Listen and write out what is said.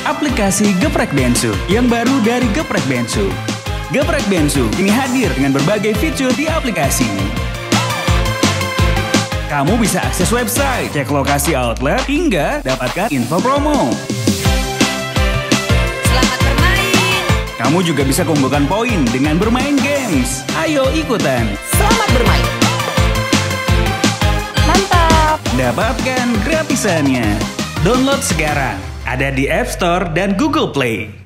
aplikasi Geprek Bensu yang baru dari Geprek Bensu. Geprek Bensu kini hadir dengan berbagai fitur di aplikasi. Kamu bisa akses website, cek lokasi outlet, hingga dapatkan info promo. Selamat bermain. Kamu juga bisa kumpulkan poin dengan bermain games. Ayo ikutan. Selamat bermain. Mantap. Dapatkan gratisannya. Download sekarang. Ada di App Store dan Google Play.